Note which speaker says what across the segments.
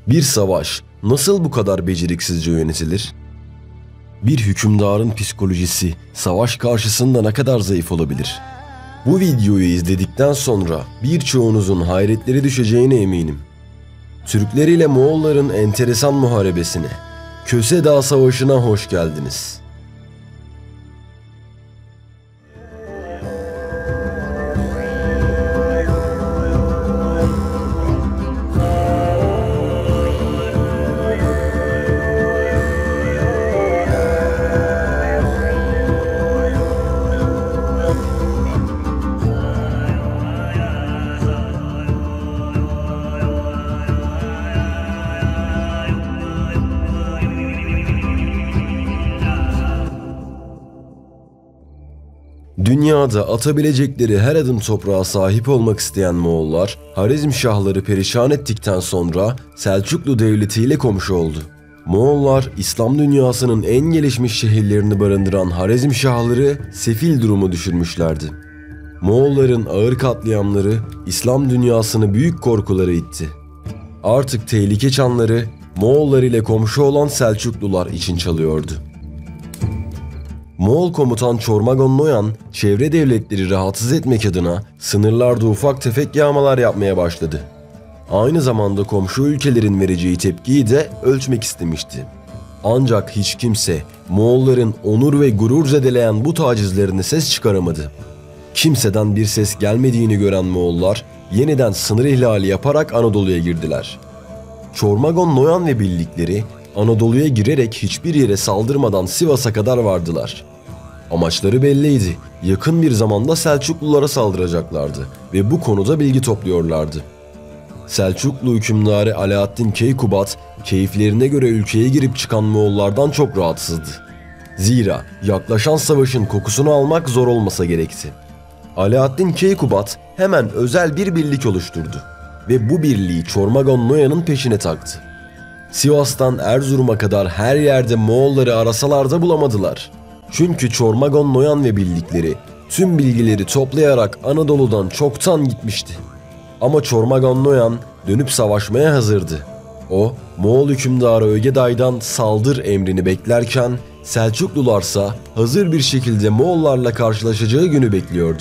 Speaker 1: Bir savaş nasıl bu kadar beceriksizce yönetilir? Bir hükümdarın psikolojisi savaş karşısında ne kadar zayıf olabilir? Bu videoyu izledikten sonra birçoğunuzun hayretleri düşeceğine eminim. Türkler ile Moğolların enteresan muharebesine, Köse Dağı Savaşı'na hoş geldiniz. Dünyada atabilecekleri her adım toprağa sahip olmak isteyen Moğollar, Harizmşahları perişan ettikten sonra Selçuklu Devleti ile komşu oldu. Moğollar, İslam dünyasının en gelişmiş şehirlerini barındıran Harizmşahları sefil durumu düşürmüşlerdi. Moğolların ağır katliamları İslam dünyasını büyük korkulara itti. Artık tehlike çanları Moğollar ile komşu olan Selçuklular için çalıyordu. Moğol komutan Çormagon Noyan, çevre devletleri rahatsız etmek adına sınırlarda ufak tefek yağmalar yapmaya başladı. Aynı zamanda komşu ülkelerin vereceği tepkiyi de ölçmek istemişti. Ancak hiç kimse Moğolların onur ve gurur zedeleyen bu tacizlerine ses çıkaramadı. Kimseden bir ses gelmediğini gören Moğollar yeniden sınır ihlali yaparak Anadolu'ya girdiler. Çormagon Noyan ve birlikleri Anadolu'ya girerek hiçbir yere saldırmadan Sivas'a kadar vardılar. Amaçları belliydi. Yakın bir zamanda Selçuklulara saldıracaklardı ve bu konuda bilgi topluyorlardı. Selçuklu hükümdarı Alaaddin Keykubat, keyiflerine göre ülkeye girip çıkan Moğollardan çok rahatsızdı. Zira yaklaşan savaşın kokusunu almak zor olmasa gerekti. Alaaddin Keykubat hemen özel bir birlik oluşturdu ve bu birliği Çormagon Noyan'ın peşine taktı. Sivas'tan Erzurum'a kadar her yerde Moğolları arasalar da bulamadılar. Çünkü Çormagon Noyan ve birlikleri tüm bilgileri toplayarak Anadolu'dan çoktan gitmişti. Ama Çormagon Noyan dönüp savaşmaya hazırdı. O, Moğol hükümdarı Ögeday'dan saldır emrini beklerken Selçuklularsa hazır bir şekilde Moğollarla karşılaşacağı günü bekliyordu.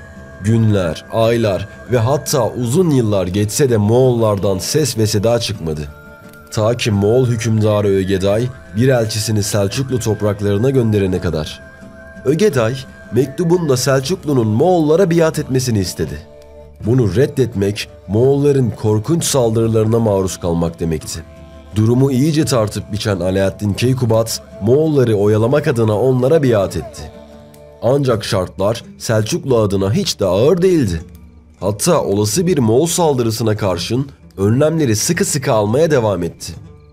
Speaker 1: Günler, aylar ve hatta uzun yıllar geçse de Moğollardan ses ve seda çıkmadı. Ta ki Moğol hükümdarı Ögeday bir elçisini Selçuklu topraklarına gönderene kadar. Ögeday, mektubunda Selçuklu'nun Moğollara biat etmesini istedi. Bunu reddetmek, Moğolların korkunç saldırılarına maruz kalmak demekti. Durumu iyice tartıp biçen Alaaddin Keykubat, Moğolları oyalamak adına onlara biat etti. Ancak şartlar Selçuklu adına hiç de ağır değildi. Hatta olası bir Moğol saldırısına karşın önlemleri sıkı sıkı almaya devam etti.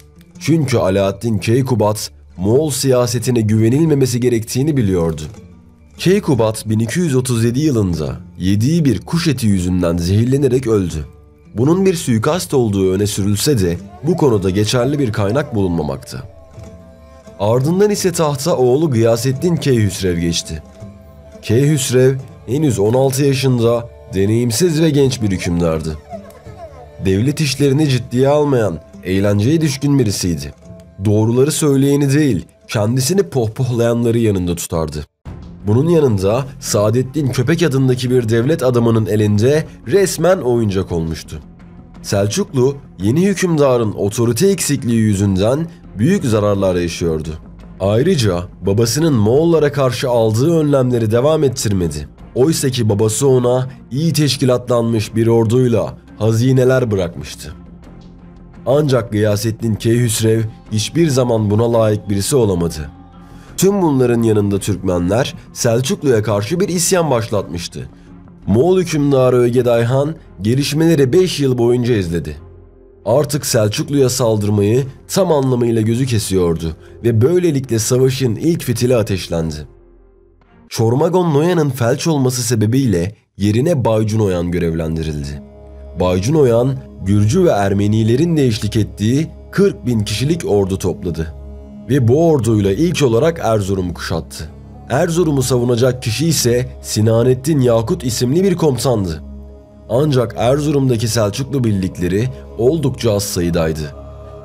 Speaker 1: Çünkü Alaaddin Keykubat, Moğol siyasetine güvenilmemesi gerektiğini biliyordu. Keykubat 1237 yılında yediği bir kuş eti yüzünden zehirlenerek öldü. Bunun bir suikast olduğu öne sürülse de bu konuda geçerli bir kaynak bulunmamakta. Ardından ise tahta oğlu Gıyasettin Keyhüsrev geçti. Keyhüsrev henüz 16 yaşında deneyimsiz ve genç bir hükümdardı. Devlet işlerini ciddiye almayan, eğlenceye düşkün birisiydi. Doğruları söyleyeni değil, kendisini pohpohlayanları yanında tutardı. Bunun yanında Saadettin Köpek adındaki bir devlet adamının elinde resmen oyuncak olmuştu. Selçuklu, yeni hükümdarın otorite eksikliği yüzünden büyük zararlar yaşıyordu. Ayrıca babasının Moğollara karşı aldığı önlemleri devam ettirmedi. Oysa ki babası ona iyi teşkilatlanmış bir orduyla hazineler bırakmıştı. Ancak Gıyasettin Keyhüsrev hiçbir zaman buna layık birisi olamadı. Tüm bunların yanında Türkmenler Selçuklu'ya karşı bir isyan başlatmıştı. Moğol hükümdarı Ögeday Han gelişmeleri 5 yıl boyunca izledi. Artık Selçuklu'ya saldırmayı tam anlamıyla gözü kesiyordu ve böylelikle savaşın ilk fitili ateşlendi. Çormagon Noyan'ın felç olması sebebiyle yerine Baycun Oyan görevlendirildi. Baycun Oyan, Gürcü ve Ermenilerin de eşlik ettiği 40.000 kişilik ordu topladı. Ve bu orduyla ilk olarak Erzurum'u kuşattı. Erzurum'u savunacak kişi ise Sinanettin Yakut isimli bir komutandı. Ancak Erzurum'daki Selçuklu birlikleri oldukça az sayıdaydı.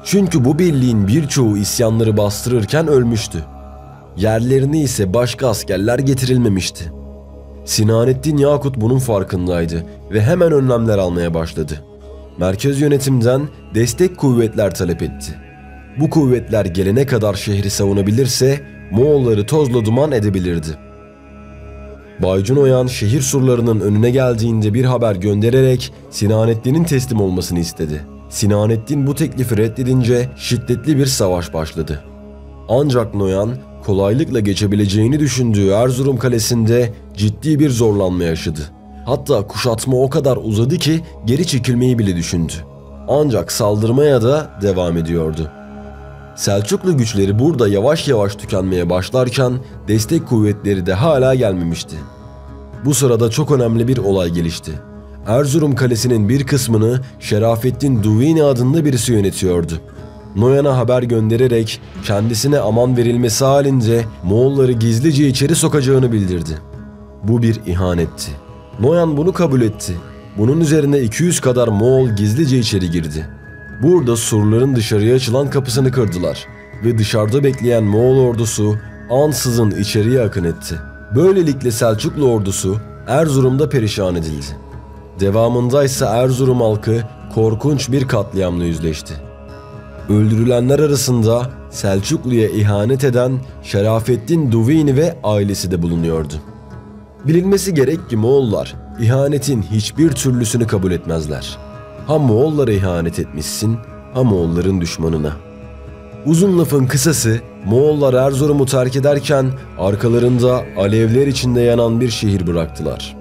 Speaker 1: Çünkü bu birliğin birçoğu isyanları bastırırken ölmüştü. Yerlerine ise başka askerler getirilmemişti. Sinanettin Yakut bunun farkındaydı ve hemen önlemler almaya başladı. Merkez yönetimden destek kuvvetler talep etti. Bu kuvvetler gelene kadar şehri savunabilirse Moğolları tozla duman edebilirdi. Baycun Oyan şehir surlarının önüne geldiğinde bir haber göndererek Sinanettin'in teslim olmasını istedi. Sinanettin bu teklifi reddedince şiddetli bir savaş başladı. Ancak Noyan kolaylıkla geçebileceğini düşündüğü Erzurum kalesinde ciddi bir zorlanma yaşadı. Hatta kuşatma o kadar uzadı ki geri çekilmeyi bile düşündü. Ancak saldırmaya da devam ediyordu. Selçuklu güçleri burada yavaş yavaş tükenmeye başlarken destek kuvvetleri de hala gelmemişti. Bu sırada çok önemli bir olay gelişti. Erzurum kalesinin bir kısmını Şerafettin Duvini adında birisi yönetiyordu. Noyan'a haber göndererek kendisine aman verilmesi halinde Moğolları gizlice içeri sokacağını bildirdi. Bu bir ihanetti. Noyan bunu kabul etti. Bunun üzerine 200 kadar Moğol gizlice içeri girdi. Burada surların dışarıya açılan kapısını kırdılar ve dışarıda bekleyen Moğol ordusu ansızın içeriye akın etti. Böylelikle Selçuklu ordusu Erzurum'da perişan edildi. Devamında ise Erzurum halkı korkunç bir katliamla yüzleşti. Öldürülenler arasında Selçuklu'ya ihanet eden Şerafettin Duvini ve ailesi de bulunuyordu. Bilinmesi gerek ki Moğollar ihanetin hiçbir türlüsünü kabul etmezler. Ha Moğollara ihanet etmişsin, ha Moğolların düşmanına. Uzun lafın kısası, Moğollar Erzurum'u terk ederken arkalarında alevler içinde yanan bir şehir bıraktılar.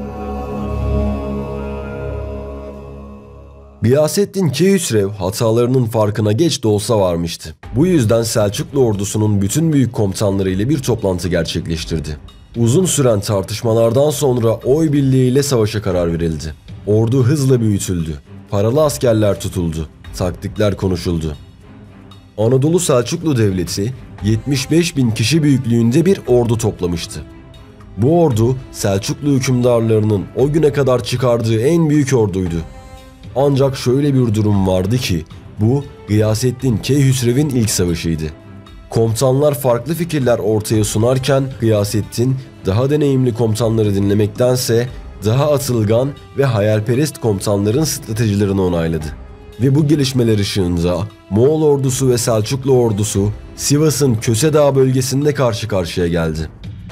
Speaker 1: Gıyasettin Keyhüsrev hatalarının farkına geç de olsa varmıştı. Bu yüzden Selçuklu ordusunun bütün büyük komutanlarıyla bir toplantı gerçekleştirdi. Uzun süren tartışmalardan sonra oy birliğiyle savaşa karar verildi. Ordu hızla büyütüldü. Paralı askerler tutuldu. Taktikler konuşuldu. Anadolu Selçuklu Devleti 75 bin kişi büyüklüğünde bir ordu toplamıştı. Bu ordu Selçuklu hükümdarlarının o güne kadar çıkardığı en büyük orduydu. Ancak şöyle bir durum vardı ki bu Gıyasettin Keyhüsrev'in ilk savaşıydı. Komutanlar farklı fikirler ortaya sunarken Gıyasettin daha deneyimli komutanları dinlemektense daha atılgan ve hayalperest komutanların stratejilerini onayladı. Ve bu gelişmeler ışığında Moğol ordusu ve Selçuklu ordusu Sivas'ın Köse bölgesinde karşı karşıya geldi.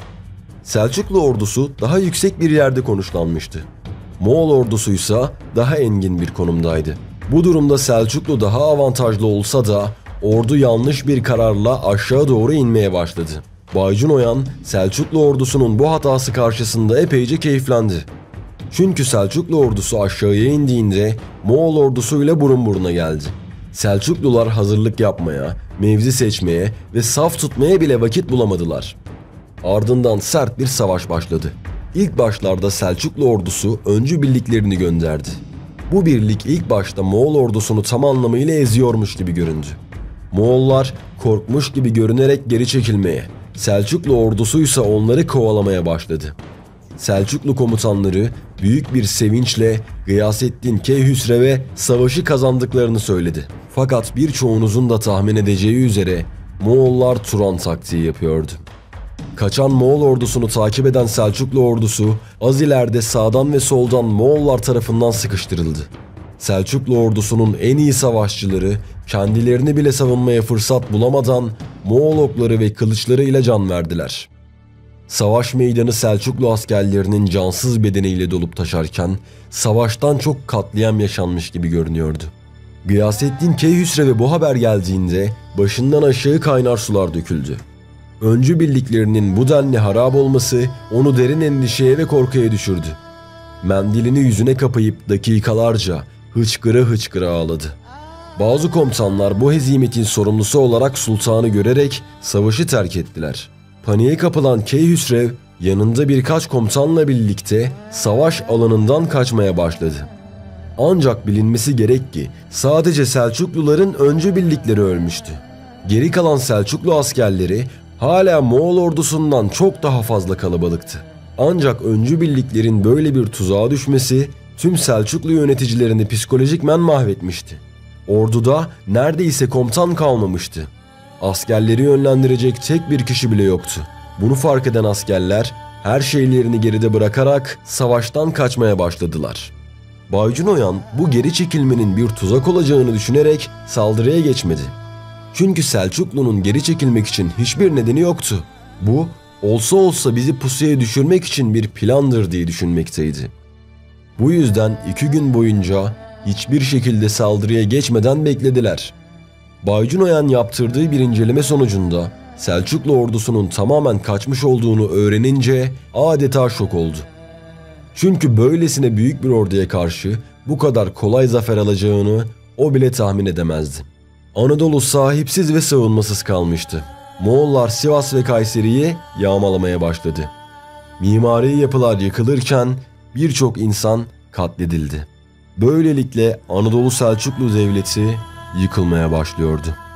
Speaker 1: Selçuklu ordusu daha yüksek bir yerde konuşlanmıştı. Moğol ordusuysa daha engin bir konumdaydı. Bu durumda Selçuklu daha avantajlı olsa da ordu yanlış bir kararla aşağı doğru inmeye başladı. Baycun Oyan Selçuklu ordusunun bu hatası karşısında epeyce keyiflendi. Çünkü Selçuklu ordusu aşağıya indiğinde Moğol ordusuyla burun buruna geldi. Selçuklular hazırlık yapmaya, mevzi seçmeye ve saf tutmaya bile vakit bulamadılar. Ardından sert bir savaş başladı. İlk başlarda Selçuklu ordusu öncü birliklerini gönderdi. Bu birlik ilk başta Moğol ordusunu tam anlamıyla eziyormuş gibi göründü. Moğollar korkmuş gibi görünerek geri çekilmeye, Selçuklu ordusuysa onları kovalamaya başladı. Selçuklu komutanları büyük bir sevinçle Gıyasettin Keyhüsrev'e savaşı kazandıklarını söyledi. Fakat birçoğunuzun da tahmin edeceği üzere Moğollar Turan taktiği yapıyordu. Kaçan Moğol ordusunu takip eden Selçuklu ordusu az ileride sağdan ve soldan Moğollar tarafından sıkıştırıldı. Selçuklu ordusunun en iyi savaşçıları kendilerini bile savunmaya fırsat bulamadan Moğol okları ve kılıçlarıyla can verdiler. Savaş meydanı Selçuklu askerlerinin cansız bedeniyle dolup taşarken savaştan çok katliam yaşanmış gibi görünüyordu. Gıyasettin Keyhüsrev'e bu haber geldiğinde başından aşağı kaynar sular döküldü. Öncü birliklerinin bu denli harap olması onu derin endişeye ve korkuya düşürdü. Mendilini yüzüne kapayıp dakikalarca hıçkıra hıçkıra ağladı. Bazı komutanlar bu hezimetin sorumlusu olarak sultanı görerek savaşı terk ettiler. Paniğe kapılan Keyhüsrev yanında birkaç komutanla birlikte savaş alanından kaçmaya başladı. Ancak bilinmesi gerek ki sadece Selçukluların öncü birlikleri ölmüştü. Geri kalan Selçuklu askerleri hala Moğol ordusundan çok daha fazla kalabalıktı. Ancak öncü birliklerin böyle bir tuzağa düşmesi tüm Selçuklu yöneticilerini psikolojikmen mahvetmişti. Orduda neredeyse komutan kalmamıştı. Askerleri yönlendirecek tek bir kişi bile yoktu. Bunu fark eden askerler her şeylerini geride bırakarak savaştan kaçmaya başladılar. Baycun Oyan bu geri çekilmenin bir tuzak olacağını düşünerek saldırıya geçmedi. Çünkü Selçuklu'nun geri çekilmek için hiçbir nedeni yoktu. Bu olsa olsa bizi pusuya düşürmek için bir plandır diye düşünmekteydi. Bu yüzden 2 gün boyunca hiçbir şekilde saldırıya geçmeden beklediler. Baycun Oyan yaptırdığı bir inceleme sonucunda Selçuklu ordusunun tamamen kaçmış olduğunu öğrenince adeta şok oldu. Çünkü böylesine büyük bir orduya karşı bu kadar kolay zafer alacağını o bile tahmin edemezdi. Anadolu sahipsiz ve savunmasız kalmıştı. Moğollar Sivas ve Kayseri'yi yağmalamaya başladı. Mimari yapılar yıkılırken birçok insan katledildi. Böylelikle Anadolu Selçuklu Devleti yıkılmaya başlıyordu.